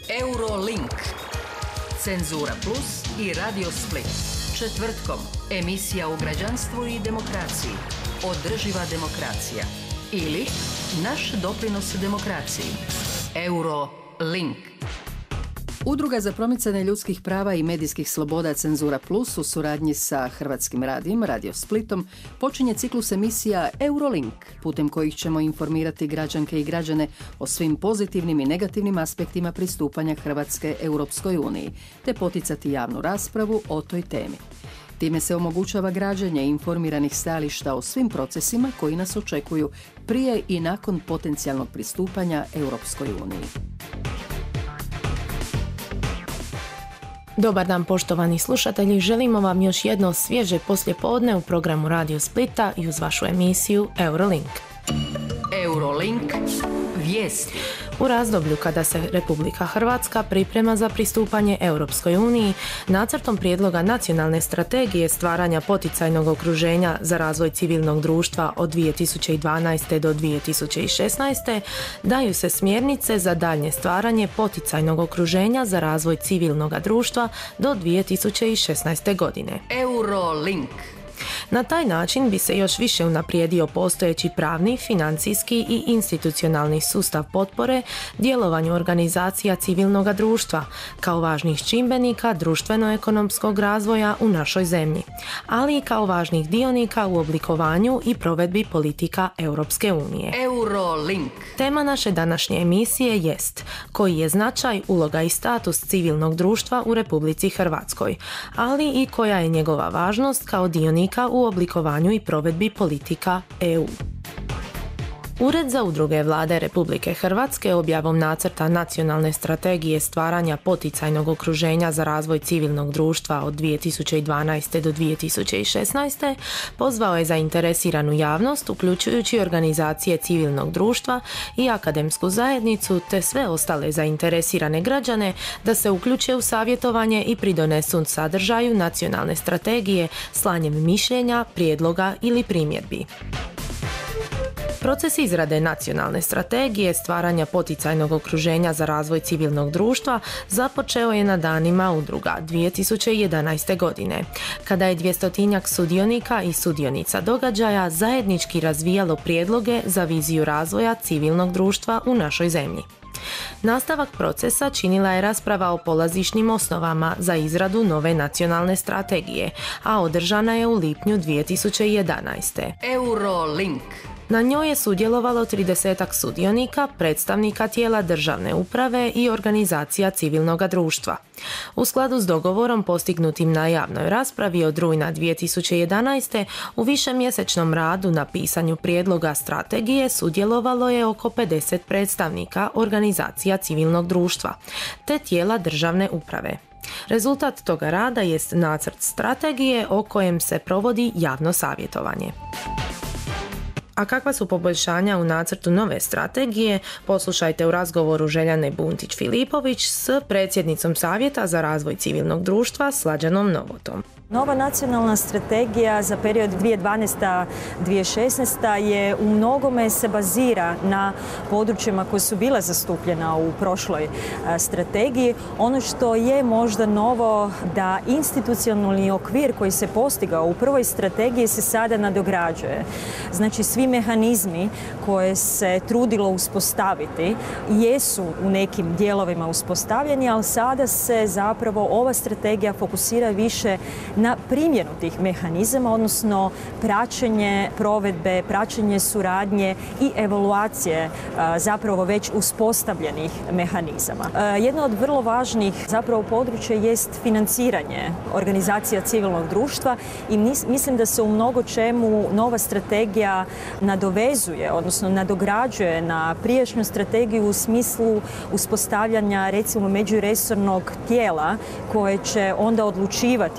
Eurolink, Cenzura Plus i Radio Split. Četvrtkom, emisija o građanstvu i demokraciji. Održiva demokracija. Ili naš doprinos demokraciji. Eurolink. Udruga za promicanje ljudskih prava i medijskih sloboda Cenzura Plus u suradnji sa Hrvatskim radijem, Radio Splitom, počinje ciklus emisija Eurolink, putem kojih ćemo informirati građanke i građane o svim pozitivnim i negativnim aspektima pristupanja Hrvatske Europskoj uniji, te poticati javnu raspravu o toj temi. Time se omogućava građenje informiranih stajališta o svim procesima koji nas očekuju prije i nakon potencijalnog pristupanja Europskoj uniji. Dobar dan poštovani slušatelji, želimo vam još jedno svježe poslijepodne u programu Radio Splita i uz vašu emisiju Eurolink. Eurolink, vijesti. U razdoblju kada se Republika Hrvatska priprema za pristupanje Europskoj uniji, nacrtom prijedloga nacionalne strategije stvaranja poticajnog okruženja za razvoj civilnog društva od 2012. do 2016. daju se smjernice za daljnje stvaranje poticajnog okruženja za razvoj civilnog društva do 2016. godine. Eurolink. Na taj način bi se još više unaprijedio postojeći pravni, financijski i institucionalni sustav potpore djelovanju organizacija civilnog društva kao važnih čimbenika društveno-ekonomskog razvoja u našoj zemlji, ali i kao važnih dionika u oblikovanju i provedbi politika Europske unije. Eurolink. Tema naše današnje emisije jest koji je značaj, uloga i status civilnog društva u Republici Hrvatskoj, ali i koja je njegova važnost kao dionika u oblikovanju i provedbi politika EU. Ured za udruge Vlade Republike Hrvatske objavom nacrta nacionalne strategije stvaranja poticajnog okruženja za razvoj civilnog društva od 2012. do 2016. pozvao je zainteresiranu javnost, uključujući organizacije civilnog društva i akademsku zajednicu te sve ostale zainteresirane građane da se uključe u savjetovanje i pridonesu sadržaju nacionalne strategije slanjem mišljenja, prijedloga ili primjedbi. Proces izrade nacionalne strategije stvaranja poticajnog okruženja za razvoj civilnog društva započeo je na danima udruga 2011. godine, kada je 200-tinjak sudionika i sudionica događaja zajednički razvijalo prijedloge za viziju razvoja civilnog društva u našoj zemlji. Nastavak procesa činila je rasprava o polazišnim osnovama za izradu nove nacionalne strategije, a održana je u lipnju 2011. Eurolink. Na njoj je sudjelovalo 30-ak sudionika, predstavnika tijela državne uprave i organizacija civilnog društva. U skladu s dogovorom postignutim na javnoj raspravi od rujna 2011. u višemjesečnom radu na pisanju prijedloga strategije sudjelovalo je oko 50 predstavnika organizacija civilnog društva, te tijela državne uprave. Rezultat toga rada jest nacrt strategije o kojem se provodi javno savjetovanje. A kakva su poboljšanja u nacrtu nove strategije, poslušajte u razgovoru Željane Buntić-Filipović s predsjednicom Savjeta za razvoj civilnog društva Slađanom Novotom. Nova nacionalna strategija za period 2012-2016 je u mnogome se bazira na područjima koje su bila zastupljena u prošloj strategiji. Ono što je možda novo da institucionalni okvir koji se postigao u prvoj strategiji se sada nadograđuje. Znači svi mehanizmi koje se trudilo uspostaviti jesu u nekim dijelovima uspostavljeni, ali sada se zapravo ova strategija fokusira više na primjenu tih mehanizama, odnosno praćenje provedbe, praćenje suradnje i evaluacije zapravo već uspostavljenih mehanizama. Jedno od vrlo važnih zapravo područja jest financiranje organizacija civilnog društva i mislim da se u mnogo čemu nova strategija nadovezuje, odnosno nadograđuje na prijašnju strategiju u smislu uspostavljanja recimo međuresornog tijela koje će onda odlučivati, odnosno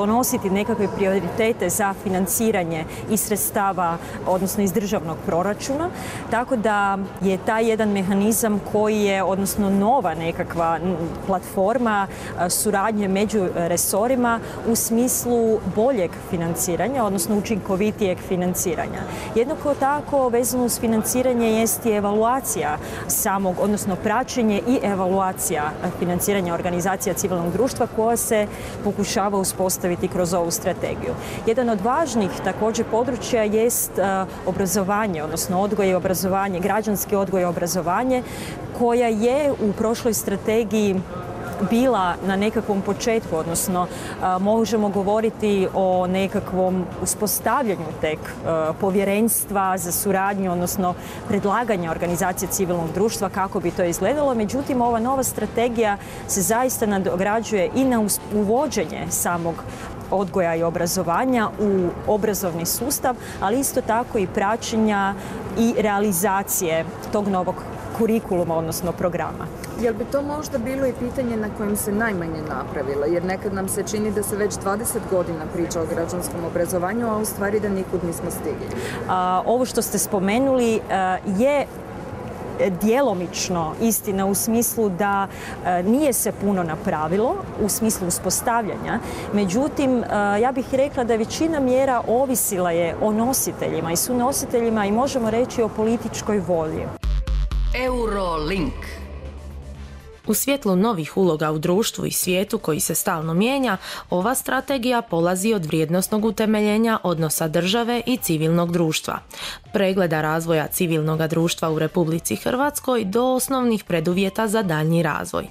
donositi nekakve prioritete za financiranje iz sredstava, odnosno iz državnog proračuna. Tako da je taj jedan mehanizam koji je, odnosno nova nekakva platforma suradnje među resorima u smislu boljeg financiranja, odnosno učinkovitijeg financiranja. Jednako tako vezano uz financiranje jest i evaluacija samog, odnosno praćenje i evaluacija financiranja organizacija civilnog društva koja se pokušava uspostaviti kroz ovu strategiju. Jedan od važnih također područja jest obrazovanje, odnosno odgoj i obrazovanje, građanski odgoj i obrazovanje, koja je u prošloj strategiji bila na nekakvom početku, odnosno možemo govoriti o nekakvom uspostavljanju tek povjerenstva za suradnju, odnosno predlaganja organizacije civilnog društva kako bi to izgledalo. Međutim, ova nova strategija se zaista nadograđuje i na uvođenje samog odgoja i obrazovanja u obrazovni sustav, ali isto tako i praćenja i realizacije tog novog kurikuluma, odnosno programa. Jel bi to možda bilo i pitanje na kojem se najmanje napravilo? Jer nekad nam se čini da se već 20 godina priča o građanskom obrazovanju, a u stvari da nikud nismo stigli. Ovo što ste spomenuli je djelomično istina u smislu da nije se puno napravilo u smislu uspostavljanja. Međutim, ja bih rekla da većina mjera ovisila je o nositeljima i sunositeljima i možemo reći o političkoj volji. Eurolink. U svjetlu novih uloga u društvu i svijetu koji se stalno mijenja, ova strategija polazi od vrijednosnog utemeljenja odnosa države i civilnog društva, pregleda razvoja civilnog društva u Republici Hrvatskoj do osnovnih preduvjeta za daljnji razvoj.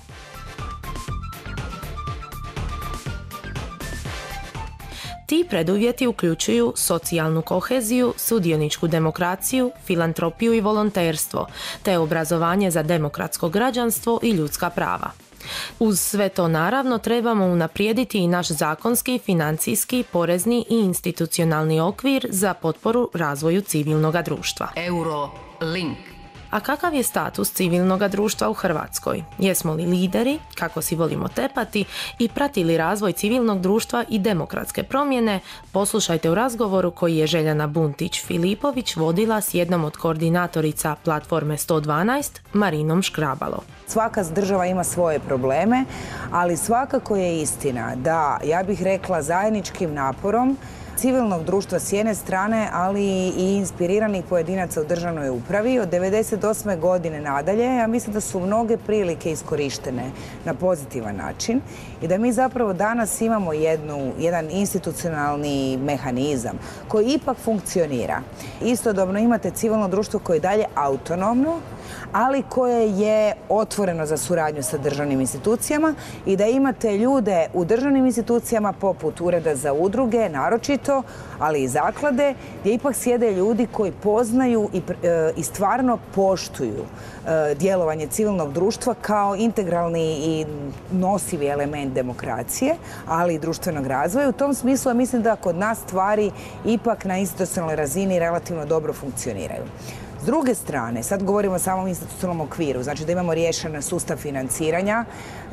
Ti preduvjeti uključuju socijalnu koheziju, sudioničku demokraciju, filantropiju i volonterstvo, te obrazovanje za demokratsko građanstvo i ljudska prava. Uz sve to naravno trebamo unaprijediti i naš zakonski, financijski, porezni i institucionalni okvir za potporu razvoju civilnog društva. Eurolink. A kakav je status civilnog društva u Hrvatskoj? Jesmo li lideri, kako si volimo tepati, i pratili razvoj civilnog društva i demokratske promjene? Poslušajte u razgovoru koji je Željana Buntić-Filipović vodila s jednom od koordinatorica platforme 112, Marinom Škrabalo. Svaka država ima svoje probleme, ali svakako je istina da, ja bih rekla, zajedničkim naporom civilnog društva s jedne strane, ali i inspiriranih pojedinaca u državnoj upravi. Od 1998. godine nadalje, ja mislim da su mnoge prilike iskorištene na pozitivan način i da mi zapravo danas imamo jedan institucionalni mehanizam koji ipak funkcionira. Istodobno imate civilno društvo koje je dalje autonomno, ali koje je otvoreno za suradnju sa državnim institucijama i da imate ljude u državnim institucijama poput Ureda za udruge, naročito, ali i zaklade, gdje ipak sjede ljudi koji poznaju i stvarno poštuju djelovanje civilnog društva kao integralni i nosivi element demokracije, ali i društvenog razvoja. U tom smislu ja mislim da kod nas stvari ipak na institucionalnoj razini relativno dobro funkcioniraju. S druge strane, sad govorimo o samom institucionalnom okviru, znači da imamo riješen sustav financiranja,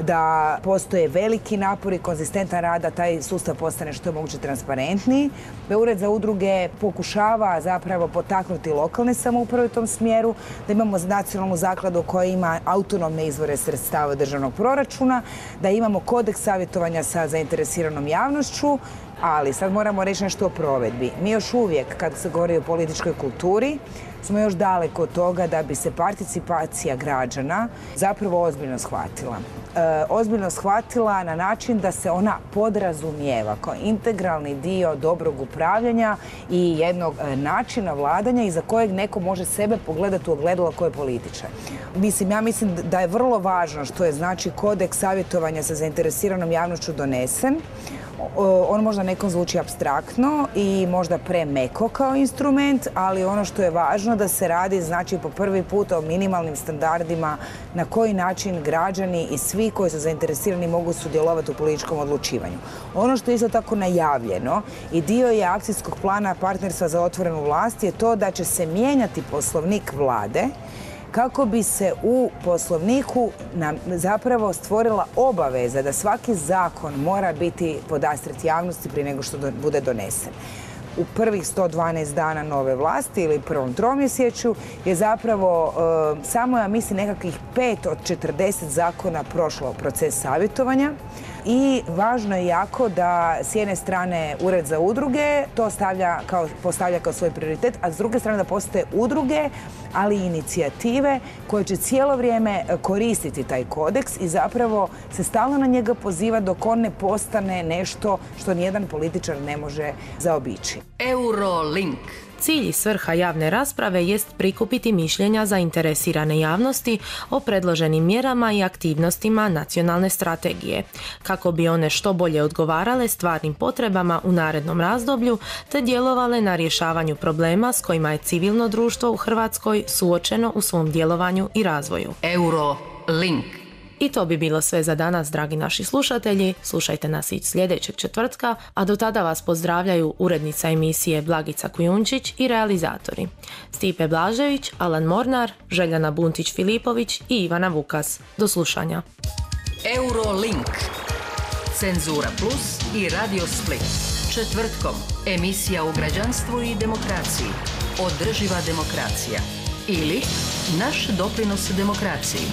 da postoje veliki napori, konzistentan rad, da taj sustav postane što je moguće transparentniji, da Ured za udruge pokušava zapravo potaknuti lokalne samouprave u tom smjeru, da imamo nacionalnu zakladu koja ima autonomne izvore sredstava državnog proračuna, da imamo kodeks savjetovanja sa zainteresiranom javnošću, ali sad moramo reći nešto o provedbi. Mi još uvijek, kad se govori o političkoj kulturi, smo još daleko od toga da bi se participacija građana zapravo ozbiljno shvatila. Ozbiljno shvatila na način da se ona podrazumijeva kao integralni dio dobrog upravljanja i jednog načina vladanja iza kojeg neko može sebe pogledati u ogledalo ko je političar. Ja mislim da je vrlo važno što je znači kodeks savjetovanja sa zainteresiranom javnošću donesen. On možda nekom zvuči apstraktno i možda premeko kao instrument, ali ono što je važno da se radi znači po prvi put o minimalnim standardima na koji način građani i svi koji su zainteresirani mogu sudjelovati u političkom odlučivanju. Ono što je isto tako najavljeno i dio je akcijskog plana partnerstva za otvorenu vlast je to da će se mijenjati poslovnik vlade kako bi se u Poslovniku nam zapravo stvorila obaveza da svaki zakon mora biti podastret javnosti prije nego što bude donesen. U prvih 112 dana nove vlasti ili prvom tromjesečju je zapravo samo, ja mislim, nekakvih 5 od 40 zakona prošlo proces savjetovanja i važno je jako da s jedne strane Ured za udruge to postavlja kao svoj prioritet, a s druge strane da postoje udruge, ali i inicijative koje će cijelo vrijeme koristiti taj kodeks i zapravo se stalno na njega poziva dok on ne postane nešto što nijedan političar ne može zaobići. Eurolink. Cilj i svrha javne rasprave jest prikupiti mišljenja zainteresirane javnosti o predloženim mjerama i aktivnostima nacionalne strategije, kako bi one što bolje odgovarale stvarnim potrebama u narednom razdoblju te djelovale na rješavanju problema s kojima je civilno društvo u Hrvatskoj suočeno u svom djelovanju i razvoju. Eurolink. I to bi bilo sve za danas, dragi naši slušatelji. Slušajte nas i sljedećeg četvrtka, a do tada vas pozdravljaju urednica emisije Blagica Kujundžić i realizatori Stipe Blažević, Alan Mornar, Željana Buntić-Filipović i Ivana Vukas. Do slušanja. Eurolink. Cenzura Plus i Radio Split. Četvrtkom. Emisija o građanstvu i demokraciji. Održiva demokracija. Ili naš doprinos demokraciji.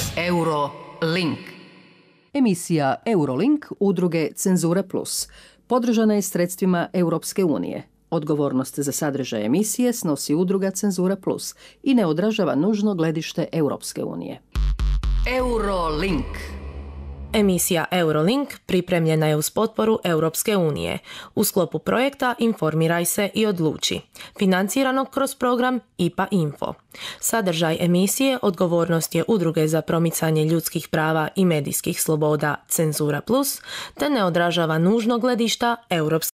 Eurolink. Emisija Eurolink udruge Cenzura Plus podržana je sredstvima Europske unije. Odgovornost za sadržaj emisije snosi udruga Cenzura Plus i ne odražava nužno gledište Europske unije. Eurolink. Emisija Eurolink pripremljena je uz potporu Europske unije u sklopu projekta Informiraj se i odluči, financiranog kroz program IPA Info. Sadržaj emisije odgovornost je udruge za promicanje ljudskih prava i medijskih sloboda Cenzura Plus, te ne odražava nužno gledišta Europske